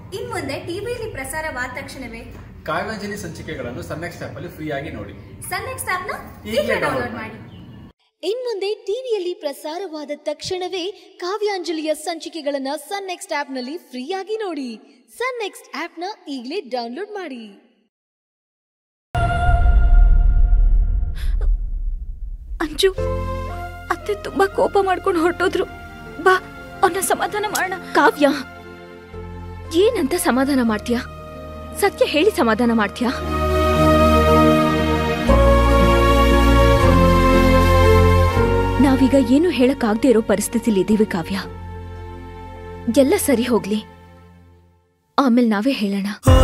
ಇನ್ಮುಂದೆ ಟಿವಿಯಲ್ಲಿ ಪ್ರಸಾರವಾದ ತಕ್ಷಣವೇ ಕಾವ್ಯಾಂಜಲಿ ಸಂಚಿಕೆಗಳನ್ನು ಸನ್ ನೆಕ್ಸ್ಟ್ ಆಪ್ ಅಲ್ಲಿ ಫ್ರೀ ಆಗಿ ನೋಡಿ. ಸನ್ ನೆಕ್ಸ್ಟ್ ಆಪ್ ನ ಈಗಲೇ ಡೌನ್ಲೋಡ್ ಮಾಡಿ. ಇನ್ಮುಂದೆ ಟಿವಿಯಲ್ಲಿ ಪ್ರಸಾರವಾದ ತಕ್ಷಣವೇ ಕಾವ್ಯಾಂಜಲಿಯ ಸಂಚಿಕೆಗಳನ್ನು ಸನ್ ನೆಕ್ಸ್ಟ್ ಆಪ್ ನಲ್ಲಿ ಫ್ರೀ ಆಗಿ ನೋಡಿ. ಸನ್ ನೆಕ್ಸ್ಟ್ ಆಪ್ ನ ಈಗಲೇ ಡೌನ್ಲೋಡ್ ಮಾಡಿ. ಅಂಜು, ಅತ್ತೆ ತುಂಬಾ ಕೋಪ ಮಾಡ್ಕೊಂಡು ಹೊರಟೋದ್ರು. ಬಾ, ಅವನ್ನ ಸಮಾಧಾನ ಮಾಡೋಣ. ಕಾವ್ಯ, ಏನಂತ ಸಮಾಧಾನ ಮಾಡ್ತೀಯಾ? ಸತ್ಯ ಹೇಳಿ ಸಮಾಧಾನ ಮಾಡ್ತೀಯಾ? ನಾವೀಗ ಏನು ಹೇಳಕ್ಕಾಗದೆ ಇರೋ ಪರಿಸ್ಥಿತಿಲಿ ಇದ್ದೀವಿ ಕಾವ್ಯ. ಎಲ್ಲ ಸರಿ ಹೋಗ್ಲಿ, ಆಮೇಲೆ ನಾವೇ ಹೇಳೋಣ.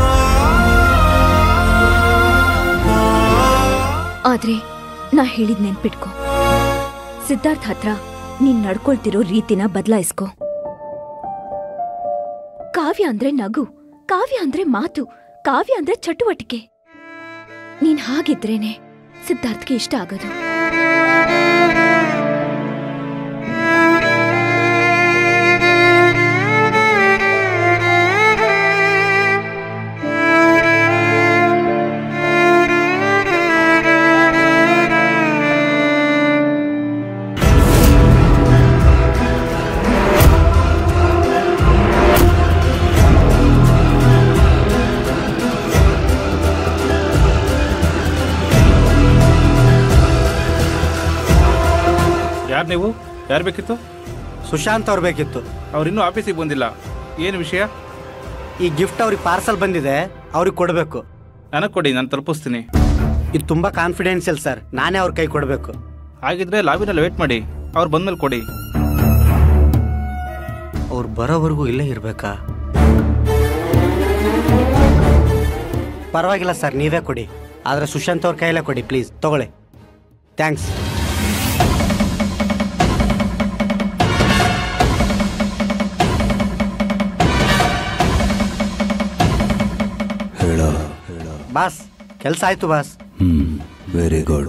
ಆದ್ರೆ ನಾ ಹೇಳಿದ್ ನೆನ್ಪಿಟ್ಕೋ, ಸಿದ್ಧಾರ್ಥ್ ಹತ್ರ ನೀನ್ ನಡ್ಕೊಳ್ತಿರೋ ರೀತಿನ ಬದಲಾಯಿಸ್ಕೋ. ಕಾವ್ಯ ಅಂದ್ರೆ ನಗು, ಕಾವ್ಯ ಅಂದ್ರೆ ಮಾತು, ಕಾವ್ಯ ಅಂದ್ರೆ ಚಟುವಟಿಕೆ. ನೀನ್ ಹಾಗಿದ್ರೇನೆ ಸಿದ್ಧಾರ್ಥ್ಗೆ ಇಷ್ಟ ಆಗೋದು. ಯಾರು ನೀವು? ಯಾರು ಬೇಕಿತ್ತು? ಸುಶಾಂತ್ ಅವ್ರು ಬೇಕಿತ್ತು. ಅವ್ರಿನ್ನೂ ಆಫೀಸಿಗೆ ಬಂದಿಲ್ಲ. ಏನು ವಿಷಯ? ಈ ಗಿಫ್ಟ್ ಅವ್ರಿಗೆ ಪಾರ್ಸಲ್ ಬಂದಿದೆ, ಅವ್ರಿಗೆ ಕೊಡಬೇಕು. ನನಗೆ ಕೊಡಿ, ನಾನು ತಲುಪಿಸ್ತೀನಿ. ಇದು ತುಂಬ ಕಾನ್ಫಿಡೆನ್ಷಿಯಲ್ ಸರ್, ನಾನೇ ಅವ್ರ ಕೈ ಕೊಡಬೇಕು. ಹಾಗಿದ್ರೆ ಲಾಬಿನಲ್ಲಿ ವೇಟ್ ಮಾಡಿ, ಅವ್ರು ಬಂದ್ಮೇಲೆ ಕೊಡಿ. ಅವ್ರು ಬರೋವರೆಗೂ ಇಲ್ಲೇ ಇರಬೇಕಾ? ಪರವಾಗಿಲ್ಲ ಸರ್, ನೀವೇ ಕೊಡಿ. ಆದರೆ ಸುಶಾಂತ್ ಅವ್ರ ಕೈಯಲ್ಲೇ ಕೊಡಿ ಪ್ಲೀಸ್. ತಗೊಳ್ಳಿ. ಥ್ಯಾಂಕ್ಸ್. ಬಾಸ್, ಕೆಲಸ ಆಯ್ತು ಬಾಸ್. Very good.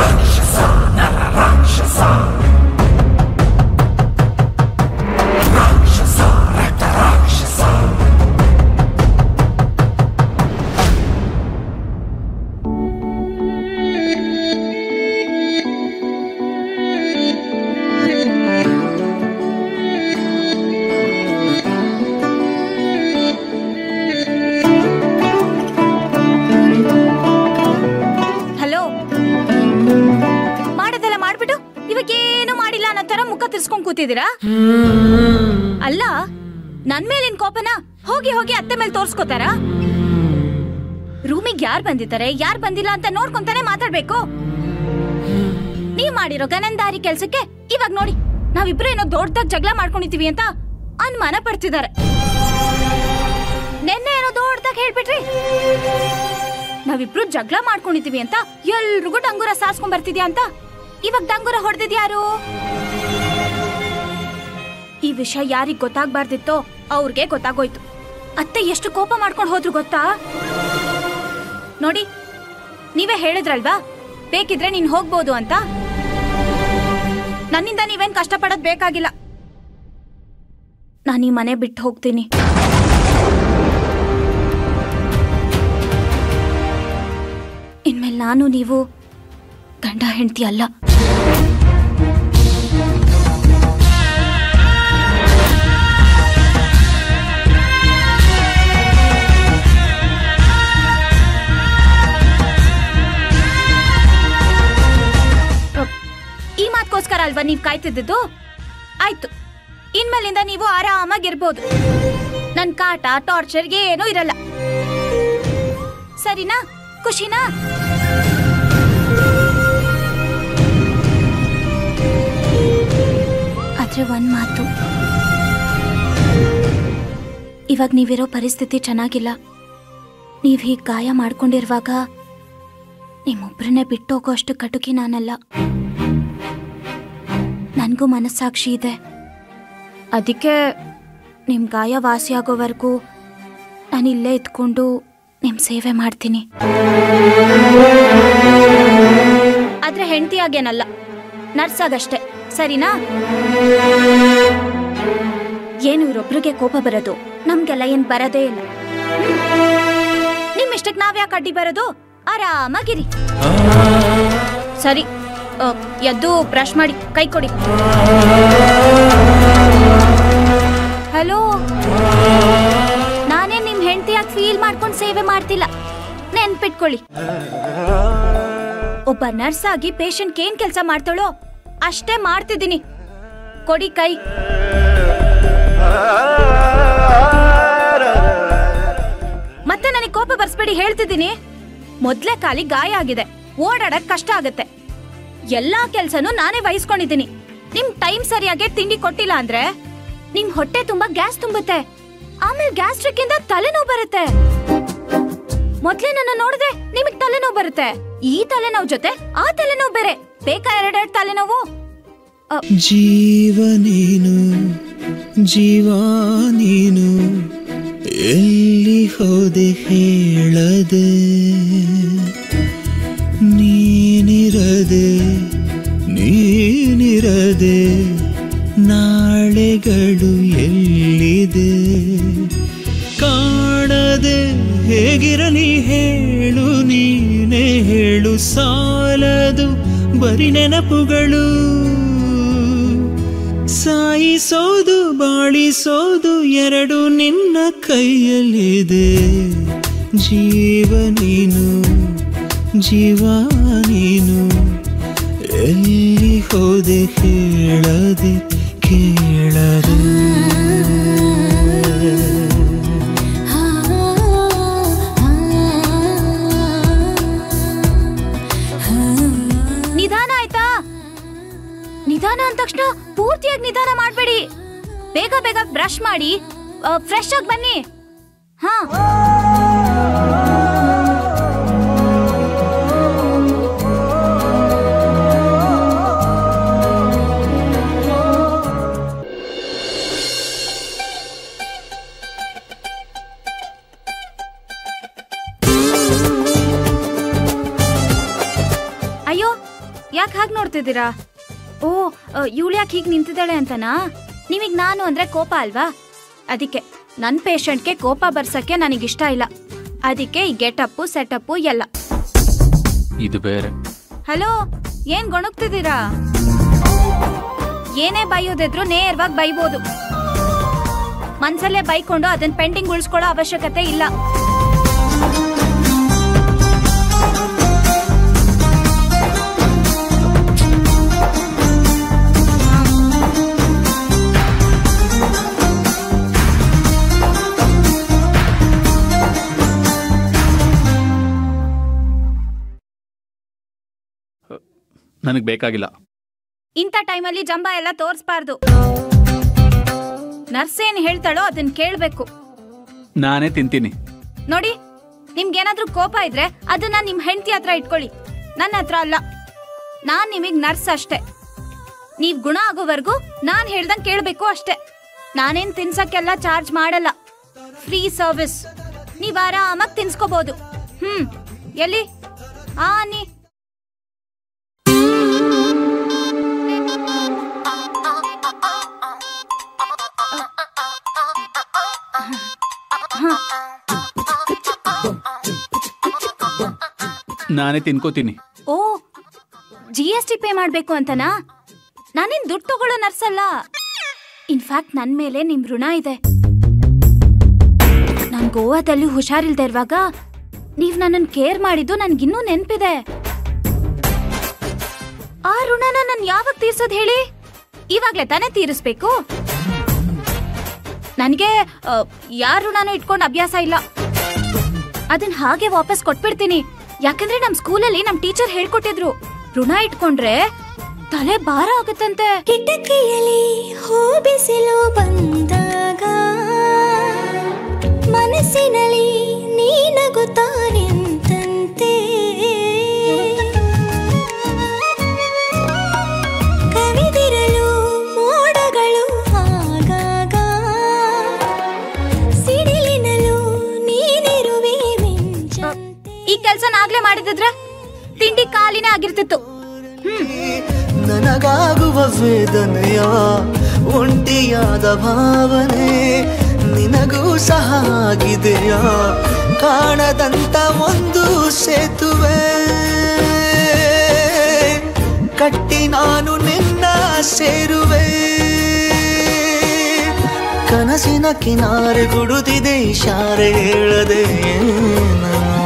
ಕೂತಿದ್ದೀರಾ? ಅಲ್ಲ, ನನ್ ಮೇಲಿನ ಕೋಪನ ಹೋಗಿ ಹೋಗಿ ಅತ್ತೆ ಮೇಲೆ ತೋರ್ಸ್ಕೋತಾರ? ರೂಮಿಗೆ ಯಾರು ಬಂದಿದ್ದಾರೆ ಯಾರು ಬಂದಿಲ್ಲ ಅಂತ ನೋಡ್ಕೊಂತಾನೆ ಮಾತಾಡ್ಬೇಕು. ನೀವ್ ಮಾಡಿರೋ ಗನಂದಾರಿ ಕೆಲ್ಸಕ್ಕೆ ಇವಾಗ ನೋಡಿ, ನಾವಿಬ್ರು ಏನೋ ದೊಡ್ಡದಾಗ ಜಗಳ ಮಾಡ್ಕೊಂಡಿದೀವಿ ಅಂತ ಅನುಮಾನ ಪಡ್ತಿದ್ದಾರೆ. ನೆನ್ನೆ ಏನೋ ದೊಡ್ಡದಾಗ ಹೇಳ್ಬಿಟ್ರಿ, ನಾವಿಬ್ರು ಜಗಳ ಮಾಡ್ಕೊಂಡಿದೀವಿ ಅಂತ ಎಲ್ರಿಗೂ ಡಂಗೂರ ಸಾಸ್ಕೊಂಡ್ ಬರ್ತಿದ್ಯಾ ಅಂತ. ಇವಾಗ ಡಂಗೂರ ಹೊಡೆದಿದ್ಯಾರು? ಈ ವಿಷಯ ಯಾರಿಗ್ ಗೊತ್ತಾಗ್ಬಾರ್ದಿತ್ತೋ ಅವ್ರಿಗೆ ಗೊತ್ತಾಗೋಯ್ತು. ಅತ್ತೆ ಎಷ್ಟು ಕೋಪ ಮಾಡ್ಕೊಂಡು ಹೋದ್ರು ಗೊತ್ತಾ? ನೋಡಿ, ನೀವೇ ಹೇಳಿದ್ರಲ್ವಾ ಬೇಕಿದ್ರೆ ನೀನ್ ಹೋಗ್ಬೋದು ಅಂತ. ನನ್ನಿಂದ ನೀವೇನ್ ಕಷ್ಟಪಡೋದ್ ಬೇಕಾಗಿಲ್ಲ. ನಾನು ಈ ಮನೆ ಬಿಟ್ಟು ಹೋಗ್ತೀನಿ. ಇನ್ಮೇಲೆ ನಾನು ನೀವು ಗಂಡ ಹೆಂಡತಿ ಅಲ್ಲ. ಗೋಸ್ಕರ ಅಲ್ವಾ ನೀವ್ ಕಾಯ್ತಿದ್ದು? ಆಯ್ತು, ಇನ್ಮೇಲಿಂದ ನೀವು ಆರಾಮಾಗಿರ್ಬೋದು. ನನ್ ಕಾಟ ಟಾರ್ಚರ್ ಏನೂ ಇರಲ್ಲ. ಸರಿನಾ? ಖುಷಿನಾ? ಆದ್ರೆ ಒಂದ್ ಮಾತು, ಇವಾಗ ನೀವಿರೋ ಪರಿಸ್ಥಿತಿ ಚೆನ್ನಾಗಿಲ್ಲ. ನೀವ್ ಹೀಗ್ ಗಾಯ ಮಾಡ್ಕೊಂಡಿರುವಾಗ ನಿಮ್ಮೊಬ್ರನ್ನೇ ಬಿಟ್ಟೋಗೋ ಅಷ್ಟು ಕಟುಕಿ ನಾನಲ್ಲ. ನನಗೂ ಮನಸ್ಸಾಕ್ಷಿ ಇದೆ. ಅದಕ್ಕೆ ನಿಮ್ಮ ಗಾಯ ವಾಸಿಯಾಗೋವರೆಗೂ ನಾನು ಇಲ್ಲೇ ಇದ್ಕೊಂಡು ನಿಮ್ಮ ಸೇವೆ ಮಾಡ್ತೀನಿ. ಆದ್ರೆ ಹೆಂಡತಿಯಾಗೇನಲ್ಲ, ನರ್ಸಾಗಷ್ಟೇ. ಸರಿನಾ? ಏನು ಇವರೊಬ್ರಿಗೆ ಕೋಪ ಬರೋದು? ನಮ್ಗೆಲ್ಲ ಏನ್ ಬರದೇ ಇಲ್ಲ. ನಿಮ್ ಇಷ್ಟಕ್ಕೆ ನಾವ್ ಯಾಕೆ ಅಡ್ಡಿ ಬರೋದು? ಆರಾಮಾಗಿರಿ. ಸರಿ, ಎದ್ದು ಬ್ರಷ್ ಮಾಡಿ ಕೈ ಕೊಡಿ. ಹಲೋ, ನಾನೇ ನಿಮ್ ಹೆಂಡತಿಯಾಗಿ ಫೀಲ್ ಮಾಡ್ಕೊಂಡು ಸೇವೆ ಮಾಡ್ತಿಲ್ಲ, ನೆನ್ಪಿಟ್ಕೊಳ್ಳಿ. ಒಬ್ಬ ನರ್ಸ್ ಆಗಿ ಪೇಷಂಟ್ ಏನ್ ಕೆಲಸ ಮಾಡ್ತಾಳೋ ಅಷ್ಟೇ ಮಾಡ್ತಿದ್ದೀನಿ. ಕೊಡಿ ಕೈ. ಮತ್ತೆ ನನಗೆ ಕೋಪ ಬರ್ಸ್ಬೇಡಿ ಹೇಳ್ತಿದ್ದೀನಿ. ಮೊದ್ಲೇ ಕಾಲಿ ಗಾಯ ಆಗಿದೆ, ಓಡಾಡಕ್ ಕಷ್ಟ ಆಗತ್ತೆ. ಎಲ್ಲಾ ಕೆಲ್ಸನೂ ನಾನೇ ವಹಿಸ್ಕೊಂಡಿದ್ದೀನಿ. ನಿಮ್ ಟೈಮ್ ಸರಿಯಾಗಿ ತಿಂಡಿ ಕೊಟ್ಟಿಲ್ಲ ಅಂದ್ರೆ ನಿಮ್ ಹೊಟ್ಟೆ ತುಂಬಾ ಗ್ಯಾಸ್ ತುಂಬುತ್ತೆ, ಆಮೇಲೆ ಗ್ಯಾಸ್ಟ್ರಿಕ್ ಇಂದ ತಲೆನೋವು ಬರುತ್ತೆ. ಮೊದ್ಲೇ ನನ್ನ ನೋಡಿದ್ರೆ ನಿಮಗ್ ತಲೆನೋವು ಬರುತ್ತೆ. ಈ ತಲೆನೋವು ಜೊತೆ ಆ ತಲೆನೋವು ಬೇರೆ. ಬೇಕಾ ಎರಡೆರಡು ತಲೆನೋವು? ಜೀವ ನೀನು, ಜೀವ ನೀನು, ಎಲ್ಲಿ ಹೋದೆ ಹೇಳದೆ, ನೀನಿರದೆ ನೀನಿರದೆ ನಾಳೆಗಳು ಎಲ್ಲಿದೆ, ಕಾಣದೆ ಹೇಗಿರಲಿ ಹೇಳು, ನೀನೇ ಹೇಳು, ಸಾಲದು ಬರಿ ನೆನಪುಗಳು. ಸಾಯಿಸೋದು ಬಾಳಿಸೋದು ಎರಡು ನಿನ್ನ ಕೈಯಲ್ಲಿದೆ. ಜೀವ ನೀನು, ಜೀವ ನೀನು, ಎಲ್ಲಿ ಹೋದೆ ಹೇಳದೆ ಕೇಳದೆ. ನಿಧಾನ ಆಯ್ತಾ? ನಿಧಾನ ಅಂದ ತಕ್ಷಣ ಪೂರ್ತಿಯಾಗಿ ನಿಧಾನ ಮಾಡ್ಬೇಡಿ. ಬೇಗ ಬೇಗ ಬ್ರಷ್ ಮಾಡಿ ಫ್ರೆಶ್ ಆಗಿ ಬನ್ನಿ. ಹಾ, ಅಯ್ಯೋ, ಯಾಕೆ ಹಾಗೆ ನೋಡ್ತಿದ್ದೀರಾ? ಓ, ಇವಳು ಯಾಕೆ ಹೀಗೆ ನಿಂತಿದ್ದಾಳೆ ಅಂತನಾ? ನೀವೀಗ ನಾನು ಅಂದ್ರೆ ಕೋಪ ಅಲ್ವಾ? ಅದಕ್ಕೆ ನನ್ನ ಪೇಷಂಟ್ಗೆ ಕೋಪ ಬರ್ಸಕ್ಕೆ ನನಗಿಷ್ಟ ಇಲ್ಲ. ಅದಕ್ಕೆ ಈ ಗೆಟಪ್ಪು ಸೆಟಪ್ಪು ಎಲ್ಲ. ಇದು ಬೇರೆ. ಹಲೋ, ಏನ್ ಗೊಣಗ್ತಿದ್ದೀರಾ? ಏನೇ ಬೈಯೋದಿದ್ರು ನೇರವಾಗಿ ಬೈಬೋದು. ಮನ್ಸಲ್ಲೇ ಬೈಕೊಂಡು ಅದನ್ನ ಪೆಂಡಿಂಗ್ ಉಳಿಸ್ಕೊಳ್ಳೋ ಅವಶ್ಯಕತೆ ಇಲ್ಲ. ನನಗೆ ಬೇಕಾಗಿಲ್ಲ. ಇಂಥ ಟೈಮಲ್ಲಿ ಜಂಬ ಎಲ್ಲ ತೋರಿಸಬಾರ್ದು. ನರ್ಸ್ ಏನ್ ಹೇಳ್ತಾಳೋ ಅದನ್ನ ಕೇಳ್ಬೇಕು. ನಾನೇ ತಿಂತೀನಿ. ನೋಡಿ, ನಿಮ್ಗೇನಾದ್ರೂ ಕೋಪ ಇದ್ರೆ ಅದನ್ನ ನಿಮ್ ಹೆಂಡತಿ ಹತ್ರ ಇಟ್ಕೊಳ್ಳಿ, ನನ್ನ ಹತ್ರ ಅಲ್ಲ. ನಾನ್ ನಿಮಗ್ ನರ್ಸ್ ಅಷ್ಟೇ. ನೀವ್ ಗುಣ ಆಗೋವರೆಗೂ ನಾನ್ ಹೇಳ್ದಂಗ್ ಕೇಳ್ಬೇಕು ಅಷ್ಟೇ. ನಾನೇನ್ ತಿನ್ಸಕ್ಕೆಲ್ಲ ಚಾರ್ಜ್ ಮಾಡಲ್ಲ, ಫ್ರೀ ಸರ್ವಿಸ್. ನೀವ್ ಆರಾಮಾಗಿ ತಿನ್ಸ್ಕೋಬಹುದು. ಎಲ್ಲಿ ನೀ ನಾನೇ ತಿನ್ಕೋತೀನಿ. ಓ, GST ಪೇ ಮಾಡ್ಬೇಕು ಅಂತನಾ? ನಾನೇನ್ ದುಡ್ಡು ತಗೊಳ್ಳೋ ನರ್ಸ್ ಅಲ್ಲ. ಇನ್ಫ್ಯಾಕ್ಟ್ ನನ್ ಮೇಲೆ ನಿಮ್ ಋಣ ಇದೆ. ನಾನ್ ಗೋವಾದಲ್ಲಿ ಹುಷಾರಿಲ್ದೇ ಇರುವಾಗ ನೀವ್ ನನ್ನನ್ ಕೇರ್ ಮಾಡಿದ್ದು ನನ್ಗಿನ್ನೂ ನೆನ್ಪಿದೆ. ಆ ಋಣನ ನಾನ್ ಯಾವಾಗ ತೀರ್ಸೋದ್ ಹೇಳಿ? ಇವಾಗ್ಲೇ ತಾನೇ ತೀರಿಸ್ಬೇಕು. ನನ್ಗೆ ಯಾರ ಋಣನೂ ಇಟ್ಕೊಂಡ್ ಅಭ್ಯಾಸ ಇಲ್ಲ. ಅದನ್ನ ಹಾಗೆ ವಾಪಸ್ ಕೊಟ್ಬಿಡ್ತೀನಿ. ಯಾಕಂದ್ರೆ ನಮ್ ಸ್ಕೂಲಲ್ಲಿ ನಮ್ ಟೀಚರ್ ಹೇಳ್ಕೊಟ್ಟಿದ್ರು, ಋಣ ಇಟ್ಕೊಂಡ್ರೆ ತಲೆ ಭಾರ ಆಗುತ್ತಂತೆ. ಕಿಟಕಿಯಲ್ಲಿ ಹೂ ಬಿಸಿಲು ಬಂದಾಗ ಮನಸ್ಸಿನಲ್ಲಿ ನೀನಗುತ್ತಾ ನಿಂತಂತೆ. ಕವಿದಿರಲು ಮೋಡಗಳು ಆಗಾಗ, ಸಿಡಿಲಿನಲು ನೀನಿರುವೆ ಮಿಂಚಂತೆ. ಈ ಕೆಲ್ಸ ನಾಗ್ಲೇ ಮಾಡಿದ್ರೆ ತಿಂಡಿ ಖಾಲಿನೇ ಆಗಿರ್ತಿತ್ತು. ನನಗಾಗುವ ವೇದನೆಯ ಒಂಟಿಯಾದ ಭಾವನೆ ನಿನಗೂ ಸಹ ಆಗಿದೆಯಾ ಕಾಣದಂತ ಒಂದು ಸೇತುವೆ ಕಟ್ಟಿ ನಾನು ನಿನ್ನ ಸೇರುವೆ ಕನಸಿನ ಕಿನಾರೆ ಗುಡುತ್ತಿದೆ ಇಶಾರೆ ಹೇಳದೆ